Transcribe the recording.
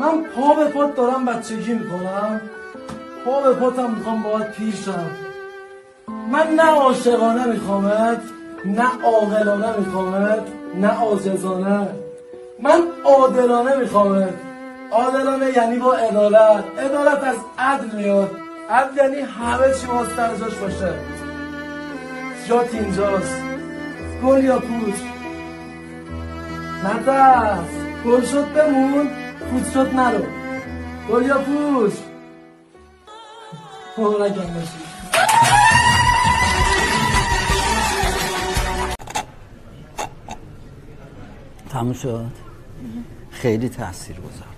من پا به پات دارم بچگی میکنم، پا به پاتم میخوام باید پیر شم. من نه عاشقانه میخوامت، نه عاقلانه میخوامت، نه عاجزانه. من عادلانه میخوامت. عادلانه یعنی با عدالت. عدالت از عدل میاد. عدل یعنی همه چی باز سر جاش باشه. جات اینجاست. گل یا پوچ؟ نترس، گل شد بمون، پوچ شد نرو. گل یا پوچ؟ مبارکم باشی. تموم شد؟ خیلی تأثیر گذار.